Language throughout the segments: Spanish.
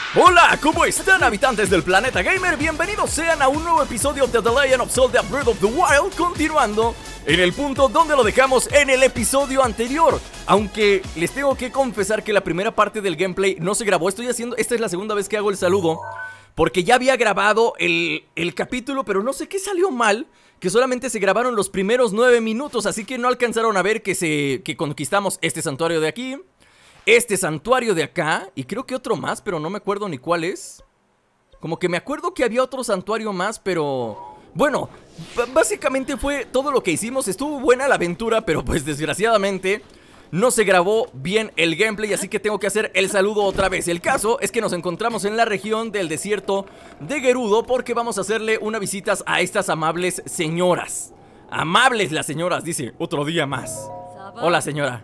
Hola, ¿cómo están, habitantes del planeta gamer? Bienvenidos sean a un nuevo episodio de The Legend of Zelda Breath of the Wild, continuando en el punto donde lo dejamos en el episodio anterior. Aunque les tengo que confesar que la primera parte del gameplay no se grabó. Esta es la segunda vez que hago el saludo, porque ya había grabado el capítulo, pero no sé qué salió mal, que solamente se grabaron los primeros 9 minutos, así que no alcanzaron a ver que conquistamos este santuario de aquí, este santuario de acá, y creo que otro más, pero no me acuerdo ni cuál es. Como que me acuerdo que había otro santuario más, pero... bueno, básicamente fue todo lo que hicimos. Estuvo buena la aventura, pero pues desgraciadamente no se grabó bien el gameplay, así que tengo que hacer el saludo otra vez. El caso es que nos encontramos en la región del desierto de Gerudo, porque vamos a hacerle una visita a estas amables señoras. Amables las señoras, dice, otro día más. Hola señora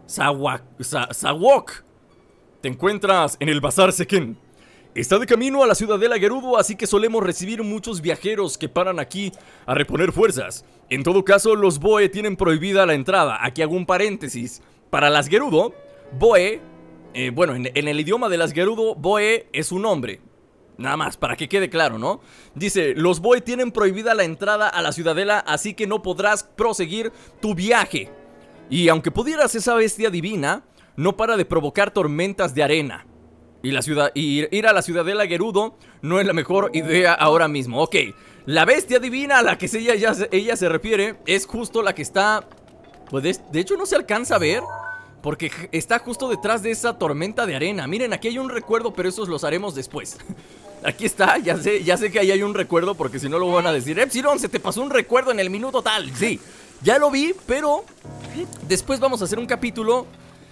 Sawok, te encuentras en el Bazar Seken. Está de camino a la ciudadela Gerudo, así que solemos recibir muchos viajeros que paran aquí a reponer fuerzas. En todo caso, los Boe tienen prohibida la entrada. Aquí hago un paréntesis. Para las Gerudo, Boe, bueno, en el idioma de las Gerudo, Boe es un hombre. Nada más, para que quede claro, ¿no? Dice, los Boe tienen prohibida la entrada a la ciudadela, así que no podrás proseguir tu viaje. Y aunque pudieras, esa bestia divina no para de provocar tormentas de arena. Y ir a la ciudadela Gerudo no es la mejor idea ahora mismo. Ok, la bestia divina a la que ella se refiere es justo la que está... pues de hecho no se alcanza a ver, porque está justo detrás de esa tormenta de arena. Miren, aquí hay un recuerdo, pero esos los haremos después. Aquí está, ya sé que ahí hay un recuerdo, porque si no lo van a decir, Epsilon, se te pasó un recuerdo en el minuto tal. Sí, ya lo vi, pero después vamos a hacer un capítulo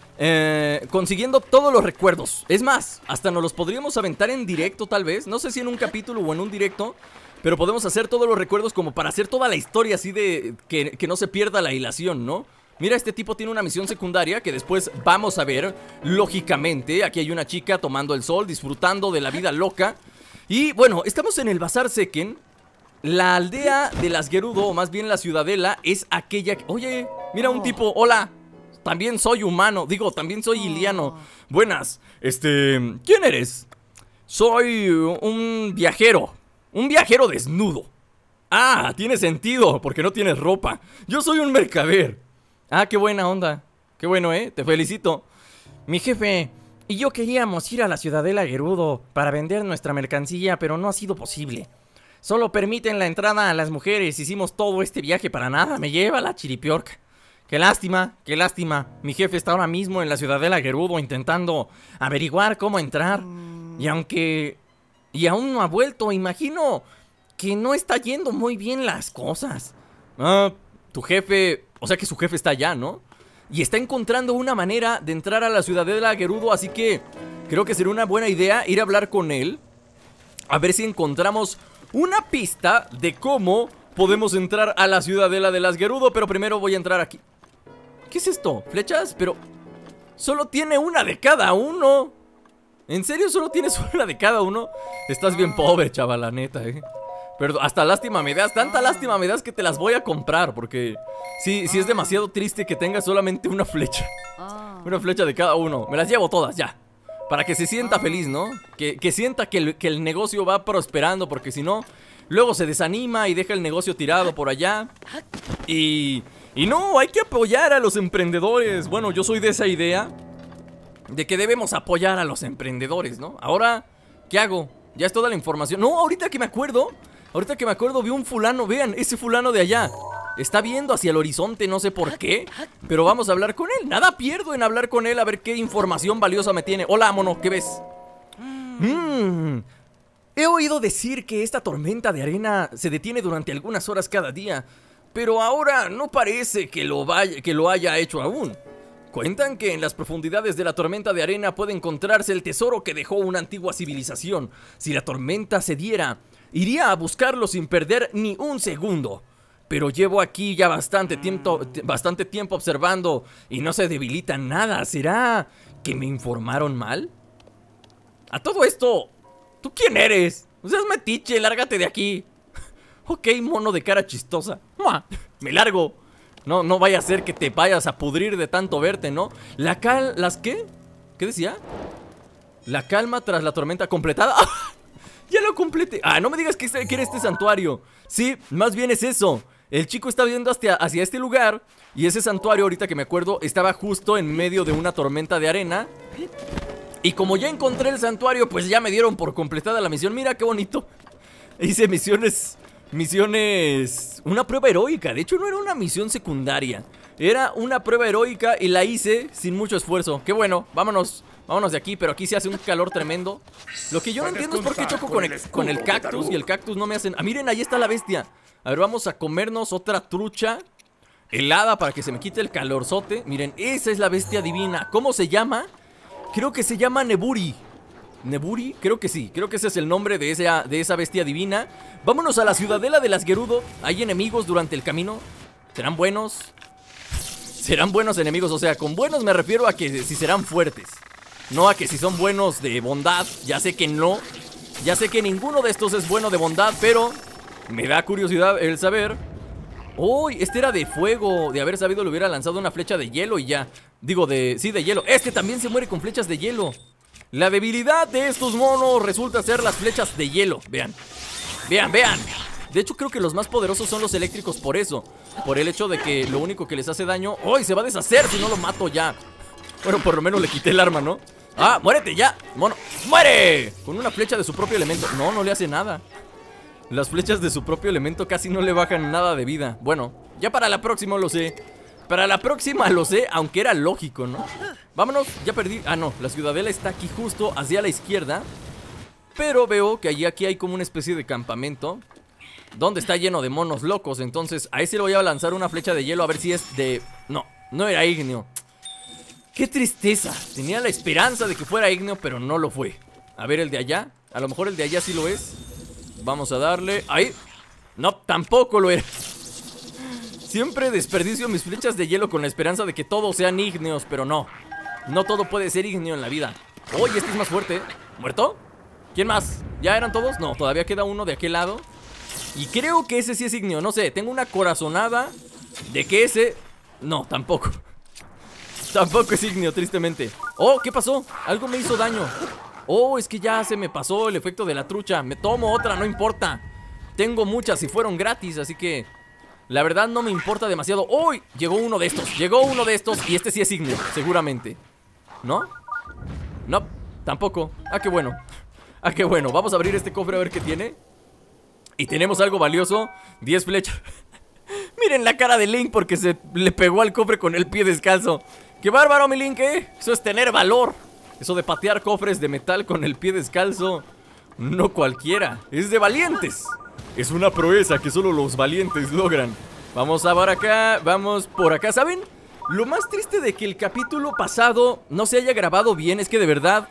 consiguiendo todos los recuerdos. Es más, hasta nos los podríamos aventar en directo tal vez. No sé si en un capítulo o en un directo, pero podemos hacer todos los recuerdos como para hacer toda la historia así de que no se pierda la hilación, ¿no? Mira, este tipo tiene una misión secundaria que después vamos a ver, lógicamente. Aquí hay una chica tomando el sol, disfrutando de la vida loca. Y bueno, estamos en el Bazar Seken. La aldea de las Gerudo, o más bien la ciudadela, es aquella... oye, mira un tipo, hola. También soy humano, digo, también soy iliano. Buenas, ¿quién eres? Soy un viajero desnudo. Ah, tiene sentido, porque no tienes ropa. Yo soy un mercader. Ah, qué buena onda. Qué bueno, te felicito. Mi jefe y yo queríamos ir a la ciudadela Gerudo para vender nuestra mercancía, pero no ha sido posible. Solo permiten la entrada a las mujeres. Hicimos todo este viaje para nada, me lleva la chiripiorca. Qué lástima, qué lástima. Mi jefe está ahora mismo en la ciudadela Gerudo intentando averiguar cómo entrar. Y aún no ha vuelto. Imagino que no está yendo muy bien las cosas. Ah, tu jefe... o sea que su jefe está allá, ¿no? Y está encontrando una manera de entrar a la ciudadela Gerudo, así que creo que sería una buena idea ir a hablar con él. A ver si encontramos una pista de cómo podemos entrar a la ciudadela de las Gerudo. Pero primero voy a entrar aquí. ¿Qué es esto? ¿Flechas? Pero solo tiene una de cada uno. ¿En serio solo tienes una de cada uno? Estás bien pobre, chaval, la neta, Pero hasta lástima me das, tanta lástima me das que te las voy a comprar. Porque sí es demasiado triste que tengas solamente una flecha. Una flecha de cada uno. Me las llevo todas, ya. Para que se sienta feliz, ¿no? Que sienta que el negocio va prosperando. Porque si no, luego se desanima y deja el negocio tirado por allá. Y no, hay que apoyar a los emprendedores. Bueno, yo soy de esa idea de que debemos apoyar a los emprendedores, ¿no? Ahora, ¿qué hago? Ya es toda la información. No, ahorita que me acuerdo, vi un fulano. Vean, ese fulano de allá está viendo hacia el horizonte, no sé por qué, pero vamos a hablar con él. Nada pierdo en hablar con él, a ver qué información valiosa me tiene. Hola, mono, ¿qué ves? He oído decir que esta tormenta de arena se detiene durante algunas horas cada día, pero ahora no parece que lo haya hecho aún. Cuentan que en las profundidades de la tormenta de arena puede encontrarse el tesoro que dejó una antigua civilización. Si la tormenta se diera, iría a buscarlo sin perder ni un segundo. Pero llevo aquí ya bastante tiempo observando y no se debilita nada. ¿Será que me informaron mal? A todo esto, ¿tú quién eres? No seas metiche, lárgate de aquí. Ok, mono de cara chistosa. Me largo. No vaya a ser que te vayas a pudrir de tanto verte, ¿no? ¿Las qué? ¿Qué decía? La calma tras la tormenta completada. Ya lo completé. Ah, no me digas que era este santuario. Sí, más bien es eso. El chico está viendo hacia este lugar. Y ese santuario, ahorita que me acuerdo, estaba justo en medio de una tormenta de arena. Y como ya encontré el santuario, pues ya me dieron por completada la misión. Mira qué bonito. Hice misiones... Una prueba heroica. De hecho no era una misión secundaria. Era una prueba heroica y la hice sin mucho esfuerzo. Qué bueno, vámonos de aquí. Pero aquí se hace un calor tremendo. Lo que yo no entiendo es por qué choco con el cactus. Y el cactus no me hacen... Ah, miren, ahí está la bestia. A ver, vamos a comernos otra trucha helada para que se me quite el calorzote. Miren, esa es la bestia divina. ¿Cómo se llama? Creo que se llama Neburi. ¿Neburi? Creo que sí, creo que ese es el nombre de esa bestia divina. Vámonos a la ciudadela de las Gerudo. ¿Hay enemigos durante el camino? ¿Serán buenos? Serán buenos enemigos, o sea, con buenos me refiero a que si serán fuertes. No a que si son buenos de bondad. Ya sé que no. Ya sé que ninguno de estos es bueno de bondad, pero me da curiosidad el saber. ¡Oh! Este era de fuego. De haber sabido le hubiera lanzado una flecha de hielo y ya. Digo, sí, de hielo. Este también se muere con flechas de hielo. La debilidad de estos monos resulta ser las flechas de hielo. Vean, vean, vean. De hecho creo que los más poderosos son los eléctricos por eso. Por el hecho de que lo único que les hace daño... ¡Ay! Se va a deshacer si no lo mato ya. Bueno, por lo menos le quité el arma, ¿no? ¡Ah! ¡Muérete ya! ¡Mono! ¡Muere! Con una flecha de su propio elemento. No, no le hace nada. Las flechas de su propio elemento casi no le bajan nada de vida. Bueno, ya para la próxima lo sé. Para la próxima lo sé, aunque era lógico, ¿no? Vámonos, ya perdí. Ah, no, la ciudadela está aquí justo hacia la izquierda. Pero veo que aquí hay como una especie de campamento donde está lleno de monos locos. Entonces a ese le voy a lanzar una flecha de hielo a ver si es de... No, no era ígneo. ¡Qué tristeza! Tenía la esperanza de que fuera ígneo, pero no lo fue. A ver el de allá. A lo mejor el de allá sí lo es. Vamos a darle... ¡Ahí! No, tampoco lo era. Siempre desperdicio mis flechas de hielo con la esperanza de que todos sean ígneos, pero no. No todo puede ser ígneo en la vida. ¡Oye, este es más fuerte! ¿Muerto? ¿Quién más? ¿Ya eran todos? No, todavía queda uno de aquel lado. Y creo que ese sí es ígneo, no sé. Tengo una corazonada de que ese... No, tampoco. Tampoco es ígneo, tristemente. ¡Oh! ¿Qué pasó? Algo me hizo daño. ¡Oh! Es que ya se me pasó el efecto de la trucha. Me tomo otra, no importa. Tengo muchas y fueron gratis, así que... La verdad no me importa demasiado. ¡Uy! Llegó uno de estos. Llegó uno de estos y este sí es ígneo, seguramente. ¿No? No, tampoco. Ah, qué bueno. Ah, qué bueno. Vamos a abrir este cofre a ver qué tiene. Y tenemos algo valioso. 10 flechas. Miren la cara de Link porque se le pegó al cofre con el pie descalzo. ¡Qué bárbaro, mi Link, eh! Eso es tener valor. Eso de patear cofres de metal con el pie descalzo, no cualquiera. Es de valientes. Es una proeza que solo los valientes logran. Vamos a ver acá, vamos por acá. ¿Saben? Lo más triste de que el capítulo pasado no se haya grabado bien es que de verdad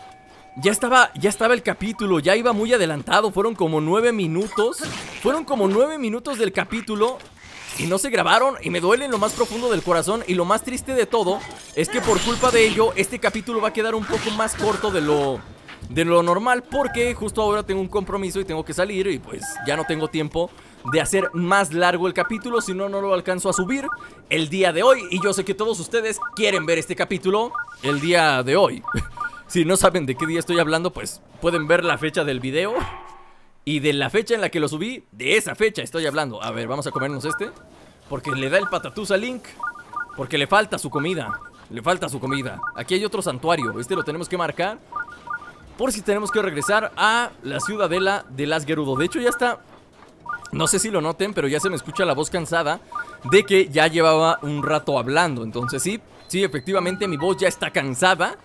ya estaba el capítulo, ya iba muy adelantado. Fueron como 9 minutos. Fueron como 9 minutos del capítulo y no se grabaron y me duele en lo más profundo del corazón. Y lo más triste de todo es que por culpa de ello este capítulo va a quedar un poco más corto de lo normal, porque justo ahora tengo un compromiso y tengo que salir y pues ya no tengo tiempo de hacer más largo el capítulo, si no, no lo alcanzo a subir el día de hoy. Y yo sé que todos ustedes quieren ver este capítulo el día de hoy. Si no saben de qué día estoy hablando, pues pueden ver la fecha del video y de la fecha en la que lo subí, de esa fecha estoy hablando. A ver, vamos a comernos este, porque le da el patatús a Link, porque le falta su comida. Le falta su comida. Aquí hay otro santuario, este lo tenemos que marcar por si tenemos que regresar a la ciudadela de las Gerudo. De hecho ya está, no sé si lo noten, pero ya se me escucha la voz cansada de que ya llevaba un rato hablando. Entonces sí, efectivamente mi voz ya está cansada.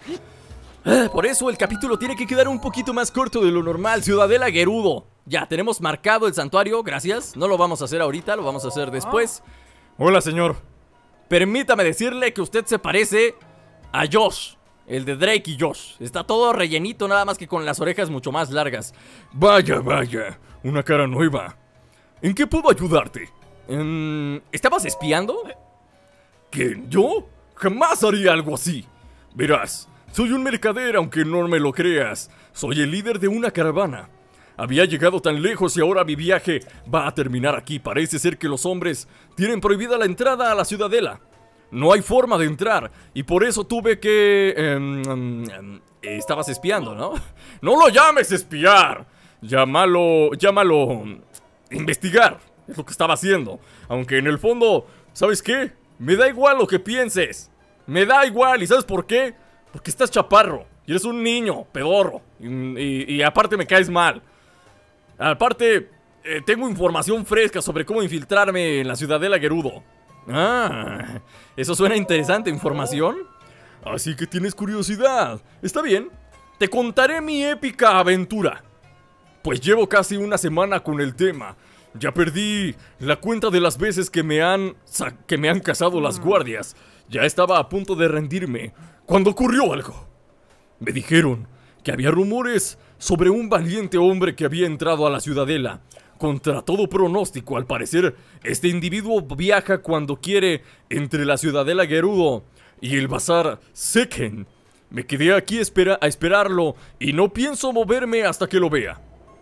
Por eso el capítulo tiene que quedar un poquito más corto de lo normal. Ciudadela Gerudo. Ya, tenemos marcado el santuario, gracias. No lo vamos a hacer ahorita, lo vamos a hacer después. Hola, señor. Permítame decirle que usted se parece a Josh, el de Drake y Josh. Está todo rellenito, nada más que con las orejas mucho más largas. Vaya, vaya, una cara nueva. ¿En qué puedo ayudarte? ¿Estabas espiando? ¿Quién? ¿Yo? Jamás haría algo así. Verás, soy un mercader, aunque no me lo creas. Soy el líder de una caravana. Había llegado tan lejos y ahora mi viaje va a terminar aquí. Parece ser que los hombres tienen prohibida la entrada a la ciudadela. No hay forma de entrar. Y por eso tuve que... estabas espiando, ¿no? No lo llames espiar. Llámalo investigar. Es lo que estaba haciendo. Aunque en el fondo, ¿sabes qué? Me da igual lo que pienses. Me da igual. ¿Y sabes por qué? Porque estás chaparro. Y eres un niño, pedorro. Y aparte me caes mal. Aparte, tengo información fresca sobre cómo infiltrarme en la Ciudadela Gerudo. Ah, eso suena interesante, información. Así que tienes curiosidad. Está bien, te contaré mi épica aventura. Pues llevo casi una semana con el tema. Ya perdí la cuenta de las veces que me han cazado las guardias. Ya estaba a punto de rendirme cuando ocurrió algo. Me dijeron que había rumores sobre un valiente hombre que había entrado a la ciudadela. Contra todo pronóstico, al parecer, este individuo viaja cuando quiere entre la Ciudadela Gerudo y el Bazar Seken. Me quedé aquí a esperarlo y no pienso moverme hasta que lo vea.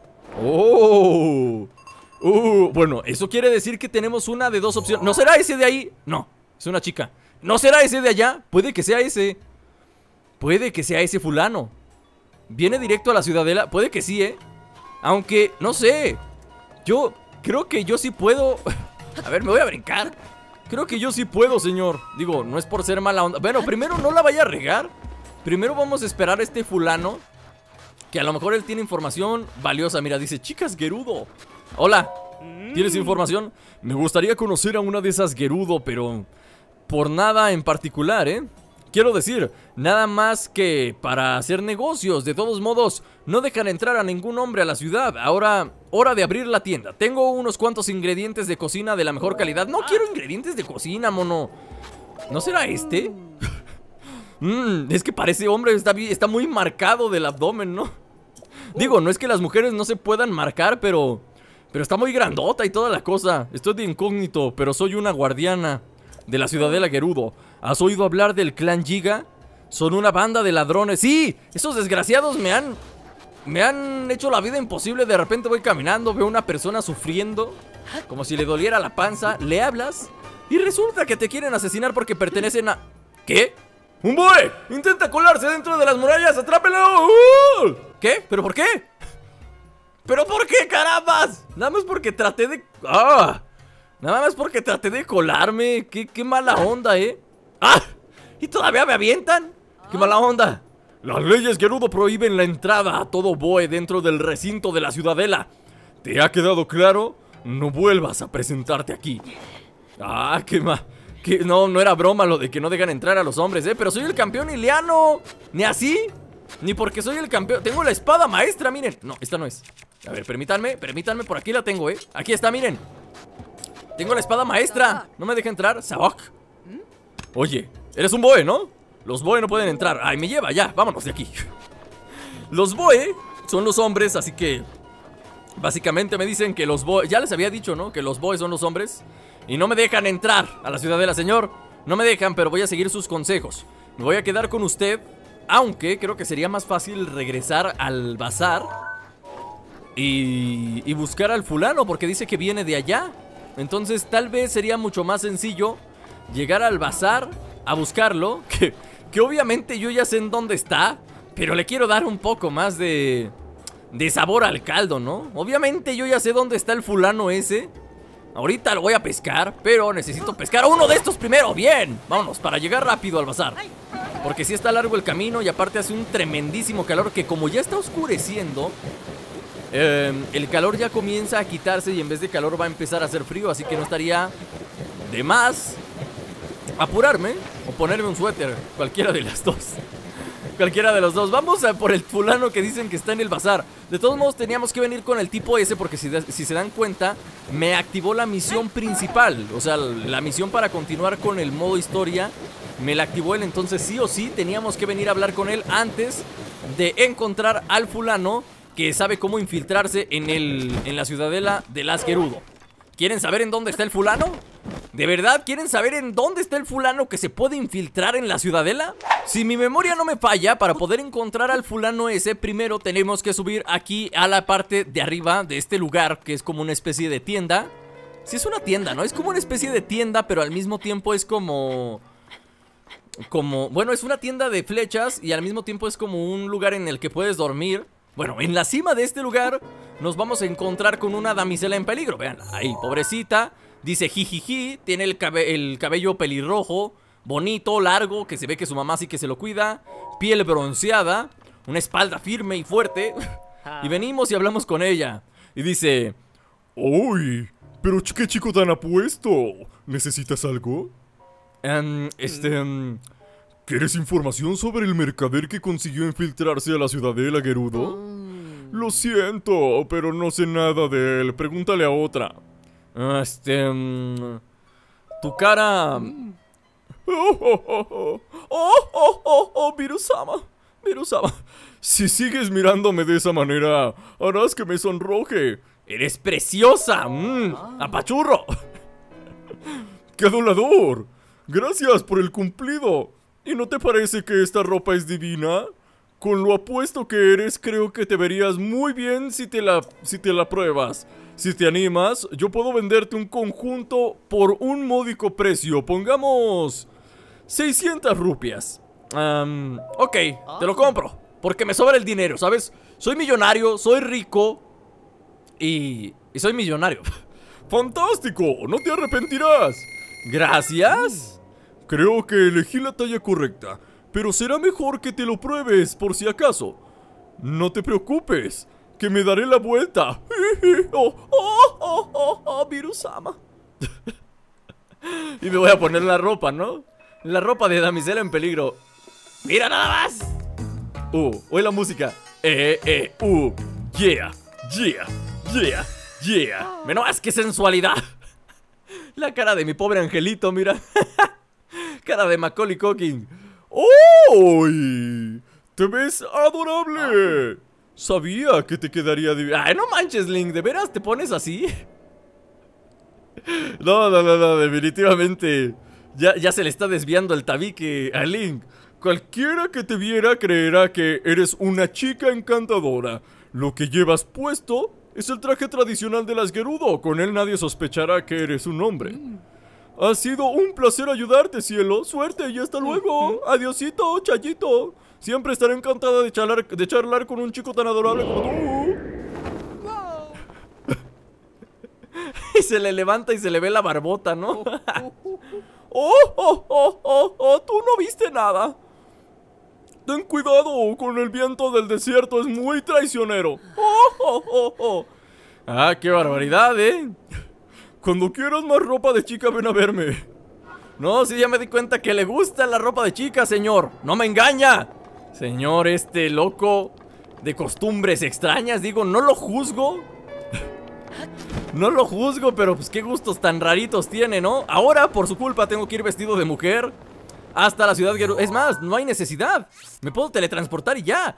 Oh, bueno, eso quiere decir que tenemos una de dos opciones. ¿No será ese de ahí? No, es una chica. ¿No será ese de allá? Puede que sea ese. Puede que sea ese fulano. ¿Viene directo a la ciudadela? Puede que sí, aunque, no sé. Yo creo que yo sí puedo. A ver, me voy a brincar. Creo que yo sí puedo, señor. Digo, no es por ser mala onda. Bueno, primero no la vaya a regar. Primero vamos a esperar a este fulano, que a lo mejor él tiene información valiosa. Mira, dice, chicas Gerudo. Hola, ¿tienes información? Me gustaría conocer a una de esas Gerudo, pero por nada en particular, Quiero decir, nada más que para hacer negocios. De todos modos, no dejan entrar a ningún hombre a la ciudad. Ahora, hora de abrir la tienda. Tengo unos cuantos ingredientes de cocina de la mejor calidad. No quiero ingredientes de cocina, mono. ¿No será este? Es que parece hombre, está muy marcado del abdomen, ¿no? Digo, no es que las mujeres no se puedan marcar, pero está muy grandota y toda la cosa. Estoy de incógnito, pero soy una guardiana de la Ciudadela Gerudo. ¿Has oído hablar del clan Giga? Son una banda de ladrones. ¡Sí! Esos desgraciados me han hecho la vida imposible. De repente voy caminando, veo a una persona sufriendo, como si le doliera la panza. Le hablas y resulta que te quieren asesinar porque pertenecen a... ¿Qué? ¡Un boe! ¡Intenta colarse dentro de las murallas! ¡Atrápelo! ¿Qué? ¿Pero por qué? ¿Pero por qué, carambas? Nada más porque traté de... Nada más porque traté de colarme. Qué mala onda, ¡Ah! ¿Y todavía me avientan? ¡Qué mala onda! Las leyes Gerudo prohíben la entrada a todo boe dentro del recinto de la ciudadela. ¿Te ha quedado claro? No vuelvas a presentarte aquí. No era broma lo de que no dejan entrar a los hombres, pero soy el campeón Iliano. Ni así, ni porque soy el campeón. Tengo la espada maestra, miren. No, esta no es. A ver, permítanme, por aquí la tengo, Aquí está, miren. Tengo la espada maestra. No me deja entrar, Sabok. Oye, eres un boe, ¿no? Los boe no pueden entrar. Ay, me lleva, ya, vámonos de aquí. Los boe son los hombres, así que básicamente me dicen que los boe... Ya les había dicho, ¿no? Que los boe son los hombres y no me dejan entrar a la ciudadela, señor. No me dejan, pero voy a seguir sus consejos. Me voy a quedar con usted, aunque creo que sería más fácil regresar al bazar y buscar al fulano, porque dice que viene de allá. Entonces tal vez sería mucho más sencillo llegar al bazar a buscarlo, que obviamente yo ya sé en dónde está, pero le quiero dar un poco más de sabor al caldo, ¿no? Obviamente yo ya sé dónde está el fulano ese. Ahorita lo voy a pescar, pero necesito pescar a uno de estos primero. Bien, vámonos, para llegar rápido al bazar, porque sí está largo el camino y aparte hace un tremendísimo calor, que como ya está oscureciendo, el calor ya comienza a quitarse y en vez de calor va a empezar a hacer frío. Así que no estaría de más apurarme o ponerme un suéter, cualquiera de las dos. Cualquiera de los dos. Vamos a por el fulano que dicen que está en el bazar. De todos modos teníamos que venir con el tipo ese, porque si se dan cuenta, me activó la misión principal. O sea, la misión para continuar con el modo historia me la activó él. Entonces sí o sí teníamos que venir a hablar con él antes de encontrar al fulano que sabe cómo infiltrarse en la ciudadela de las Gerudo. ¿Quieren saber en dónde está el fulano? ¿De verdad quieren saber en dónde está el fulano que se puede infiltrar en la ciudadela? Si mi memoria no me falla, para poder encontrar al fulano ese, primero tenemos que subir aquí a la parte de arriba de este lugar, que es como una especie de tienda. Sí, es una tienda, ¿no? Es como una especie de tienda, pero al mismo tiempo es como como... Bueno, es una tienda de flechas y al mismo tiempo es como un lugar en el que puedes dormir. Bueno, en la cima de este lugar nos vamos a encontrar con una damisela en peligro. Vean, ahí, pobrecita. Dice jijiji, tiene el cabello pelirrojo, bonito, largo, que se ve que su mamá sí que se lo cuida. Piel bronceada, una espalda firme y fuerte. Y venimos y hablamos con ella. Y dice... ¡Uy! Pero qué chico tan apuesto. ¿Necesitas algo? ¿Quieres información sobre el mercader que consiguió infiltrarse a la ciudadela, Gerudo? Lo siento, pero no sé nada de él. Pregúntale a otra. Tu cara... Virusama. Virusama. Si sigues mirándome de esa manera, harás que me sonroje. ¡Eres preciosa! ¡Apachurro! ¡Qué adulador! Gracias por el cumplido. ¿Y no te parece que esta ropa es divina? Con lo apuesto que eres, creo que te verías muy bien si te la pruebas. Si te animas, yo puedo venderte un conjunto por un módico precio. Pongamos 600 rupias. Ok, te lo compro. Porque me sobra el dinero, ¿sabes? Soy millonario, soy rico y soy millonario. ¡Fantástico! ¡No te arrepentirás! Gracias. Creo que elegí la talla correcta, pero será mejor que te lo pruebes por si acaso. No te preocupes, que me daré la vuelta. Virusama. Y me voy a poner la ropa, ¿no? La ropa de damisela en peligro. ¡Mira nada más! Oye la música. Yeah, yeah, yeah, yeah. Menos más que sensualidad. La cara de mi pobre angelito, mira. Cara de Macaulay Culkin. ¡Uy! ¡Te ves adorable! Sabía que te quedaría divino. Ay, no manches, Link, ¿de veras te pones así? No, definitivamente. Ya se le está desviando el tabique a Link. Cualquiera que te viera creerá que eres una chica encantadora. Lo que llevas puesto es el traje tradicional de las Gerudo. Con él nadie sospechará que eres un hombre. Ha sido un placer ayudarte, cielo. Suerte y hasta luego. Adiosito, Chayito. Siempre estaré encantada de charlar con un chico tan adorable como tú. Y se le levanta y se le ve la barbota, ¿no? Tú no viste nada. Ten cuidado con el viento del desierto, es muy traicionero. Ah, qué barbaridad, Cuando quieras más ropa de chica, ven a verme. No, sí, ya me di cuenta que le gusta la ropa de chica, señor. No me engaña. Señor, loco de costumbres extrañas, digo, no lo juzgo. No lo juzgo, pero pues qué gustos tan raritos tiene, ¿no? Ahora, por su culpa, tengo que ir vestido de mujer hasta la ciudad Gerudo. Es más, no hay necesidad. Me puedo teletransportar y ya.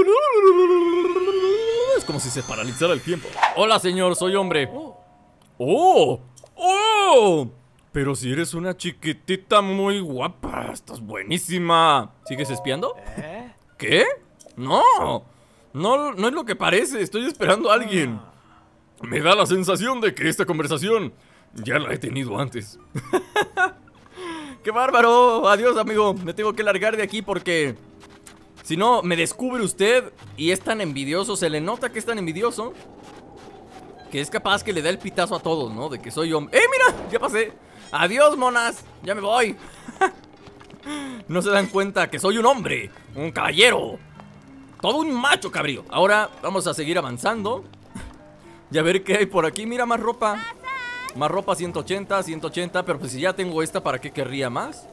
Es como si se paralizara el tiempo. Hola, señor, soy hombre. ¡Oh! Pero si eres una chiquitita muy guapa, estás buenísima. ¿Sigues espiando? ¿Qué? No es lo que parece. Estoy esperando a alguien. Me da la sensación de que esta conversación ya la he tenido antes. ¡Qué bárbaro! Adiós, amigo. Me tengo que largar de aquí porque si no, me descubre usted y es tan envidioso. Se le nota que es tan envidioso que es capaz que le da el pitazo a todos, ¿no? De que soy hombre. ¡Mira! Ya pasé. Adiós, monas. Ya me voy. No se dan cuenta que soy un hombre, un caballero, todo un macho cabrío. Ahora vamos a seguir avanzando y a ver qué hay por aquí. Mira, más ropa. Más ropa, 180, 180. Pero pues si ya tengo esta, ¿para qué querría más?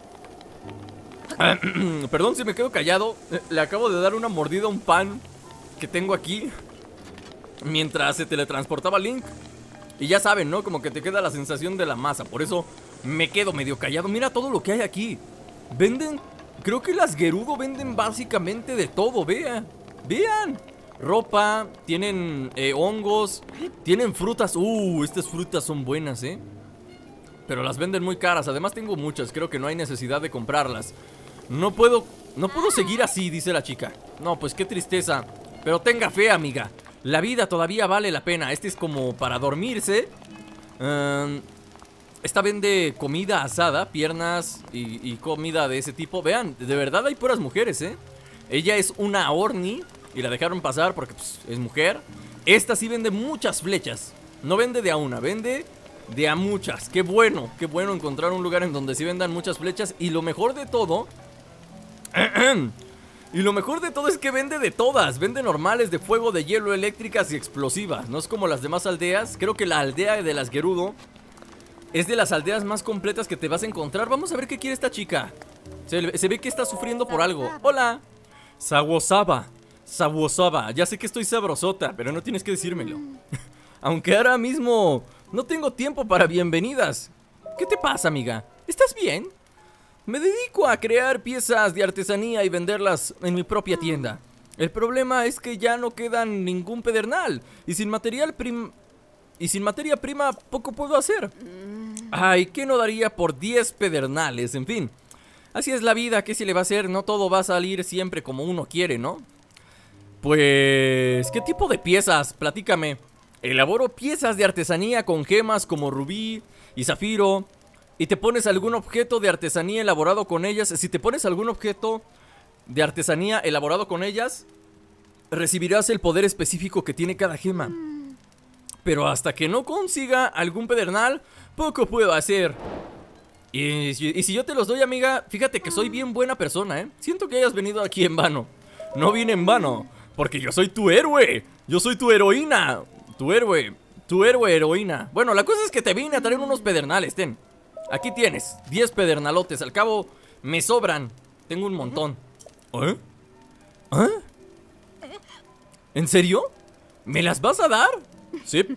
Perdón si me quedo callado. Le acabo de dar una mordida a un pan que tengo aquí mientras se teletransportaba Link. Y ya saben, ¿no? Como que te queda la sensación de la masa. Por eso me quedo medio callado. Mira todo lo que hay aquí. Venden, creo que las Gerudo venden básicamente de todo. Vean, vean. Ropa, tienen hongos, tienen frutas. Estas frutas son buenas, pero las venden muy caras. Además tengo muchas, creo que no hay necesidad de comprarlas. No puedo seguir así, dice la chica. No, pues qué tristeza. Pero tenga fe, amiga. La vida todavía vale la pena. Este es como para dormirse. Esta vende comida asada, piernas y comida de ese tipo. Vean, de verdad hay puras mujeres, ¿eh? Ella es una Orni y la dejaron pasar porque pues, es mujer. Esta sí vende muchas flechas. No vende de a una, vende de a muchas. Qué bueno encontrar un lugar en donde sí vendan muchas flechas. Y lo mejor de todo... Y lo mejor de todo es que vende de todas. Vende normales, de fuego, de hielo, eléctricas y explosivas. No es como las demás aldeas. Creo que la aldea de las Gerudo es de las aldeas más completas que te vas a encontrar. Vamos a ver qué quiere esta chica. Se ve que está sufriendo por algo. Hola. Sawosaba. Ya sé que estoy sabrosota, pero no tienes que decírmelo. Aunque ahora mismo no tengo tiempo para bienvenidas. ¿Qué te pasa, amiga? ¿Estás bien? Me dedico a crear piezas de artesanía y venderlas en mi propia tienda. El problema es que ya no quedan ningún pedernal y sin materia prima poco puedo hacer. Ay, ¿qué no daría por 10 pedernales? En fin, así es la vida, ¿qué se le va a hacer? No todo va a salir siempre como uno quiere, ¿no? Pues, ¿qué tipo de piezas? Platícame. Elaboro piezas de artesanía con gemas como rubí y zafiro. Y te pones algún objeto de artesanía elaborado con ellas. Si te pones algún objeto de artesanía elaborado con ellas, recibirás el poder específico que tiene cada gema. Pero hasta que no consiga algún pedernal, poco puedo hacer. Y si yo te los doy, amiga, fíjate que soy bien buena persona, ¿eh? Siento que hayas venido aquí en vano. No vine en vano, porque yo soy tu héroe. Yo soy tu heroína. Tu héroe heroína. Bueno, la cosa es que te vine a traer unos pedernales, ten. Aquí tienes, 10 pedernalotes. Al cabo, me sobran. Tengo un montón. ¿Eh? ¿Eh? ¿En serio? ¿Me las vas a dar? Sí.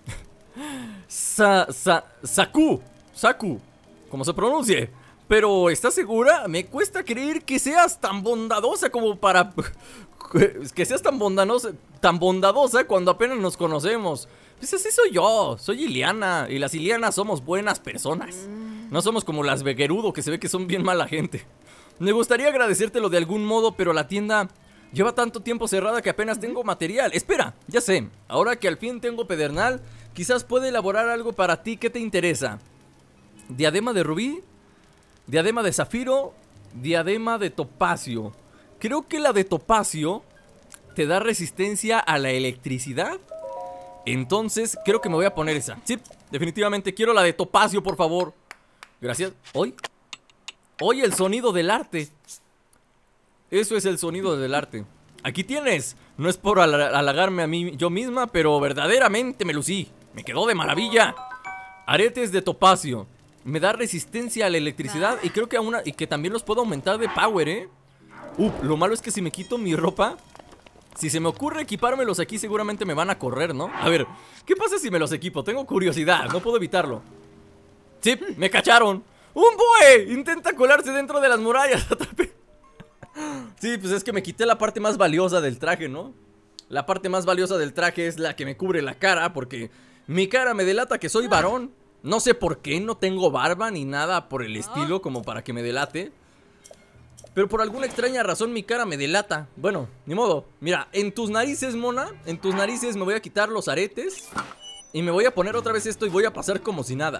Saku, como se pronuncie. Pero, ¿estás segura? Me cuesta creer que seas tan bondadosa como para... Que seas tan bondadosa cuando apenas nos conocemos. Pues así soy yo, soy Iliana. Y las Ilianas somos buenas personas. No somos como las Gerudo, que se ve que son bien mala gente. Me gustaría agradecértelo de algún modo, pero la tienda lleva tanto tiempo cerrada que apenas tengo material. Espera, ya sé. Ahora que al fin tengo pedernal, quizás pueda elaborar algo para ti. ¿Qué te interesa? ¿Diadema de rubí? ¿Diadema de zafiro? ¿Diadema de topacio? Creo que la de topacio te da resistencia a la electricidad. Entonces creo que me voy a poner esa. Sí, definitivamente quiero la de topacio, por favor. Gracias. Hoy el sonido del arte. Eso es el sonido del arte. Aquí tienes. No es por halagarme a mí yo misma, pero verdaderamente me lucí. Me quedó de maravilla. Aretes de topacio. Me da resistencia a la electricidad y creo que también los puedo aumentar de power, ¿eh? Lo malo es que si me quito mi ropa, si se me ocurre equipármelos aquí, seguramente me van a correr, ¿no? A ver, ¿qué pasa si me los equipo? Tengo curiosidad, no puedo evitarlo. Sí, me cacharon. ¡Un bue! Intenta colarse dentro de las murallas. Sí, pues es que me quité la parte más valiosa del traje, ¿no? La parte más valiosa del traje es la que me cubre la cara, porque mi cara me delata que soy varón. No sé por qué, no tengo barba ni nada por el estilo como para que me delate. Pero por alguna extraña razón mi cara me delata. Bueno, ni modo. Mira, en tus narices, mona, en tus narices me voy a quitar los aretes y me voy a poner otra vez esto y voy a pasar como si nada.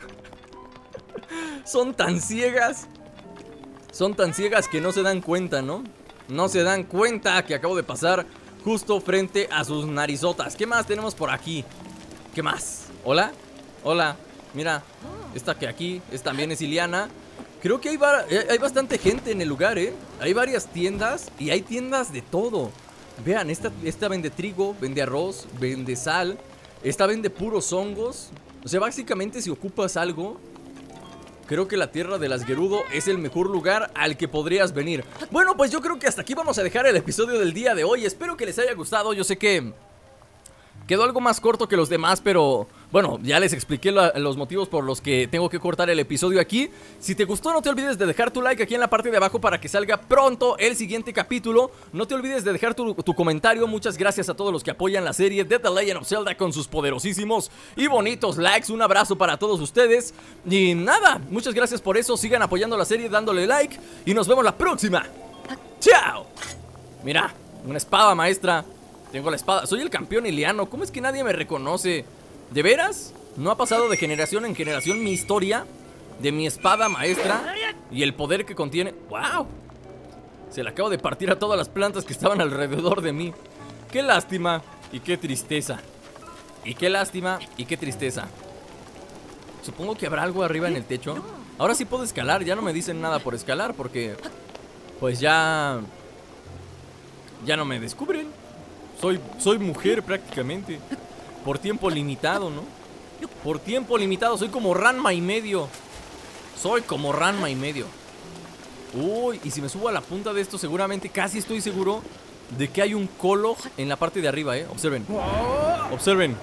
Son tan ciegas. Son tan ciegas que no se dan cuenta, ¿no? No se dan cuenta que acabo de pasar justo frente a sus narizotas. ¿Qué más tenemos por aquí? ¿Qué más? ¿Hola? Hola. Mira, esta que aquí también es Iliana. Creo que hay bastante gente en el lugar, ¿eh? Hay varias tiendas y hay tiendas de todo. Vean, esta vende trigo, vende arroz, vende sal. Esta vende puros hongos. O sea, básicamente si ocupas algo, creo que la tierra de las Gerudo es el mejor lugar al que podrías venir. Bueno, pues yo creo que hasta aquí vamos a dejar el episodio del día de hoy. Espero que les haya gustado. Yo sé que quedó algo más corto que los demás, pero bueno, ya les expliqué los motivos por los que tengo que cortar el episodio aquí. Si te gustó, no te olvides de dejar tu like aquí en la parte de abajo para que salga pronto el siguiente capítulo. No te olvides de dejar tu comentario. Muchas gracias a todos los que apoyan la serie de The Legend of Zelda con sus poderosísimos y bonitos likes. Un abrazo para todos ustedes. Y nada, muchas gracias por eso. Sigan apoyando la serie dándole like y nos vemos la próxima. ¡Chao! Mira, una espada, maestra. Tengo la espada, soy el campeón Iliano. ¿Cómo es que nadie me reconoce? ¿De veras? No ha pasado de generación en generación mi historia de mi espada maestra y el poder que contiene. ¡Wow! Se le acabo de partir a todas las plantas que estaban alrededor de mí. ¡Qué lástima! Y qué tristeza. Y qué lástima y qué tristeza. Supongo que habrá algo arriba en el techo. Ahora sí puedo escalar, ya no me dicen nada por escalar porque pues ya no me descubren. Soy mujer prácticamente. Por tiempo limitado, ¿no? Por tiempo limitado, soy como Ranma y medio. Soy como Ranma y medio. Uy, y si me subo a la punta de esto seguramente, casi estoy seguro de que hay un Kolog en la parte de arriba, Observen. Observen.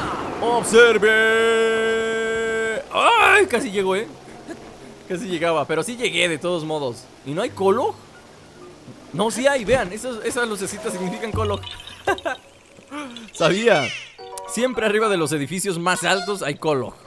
Observen. ¡Ay! Casi llego, Casi llegaba, pero sí llegué de todos modos. ¿Y no hay Kolog? No, sí hay, vean, esas lucecitas significan Kolog. Sabía. Siempre arriba de los edificios más altos hay Kolog.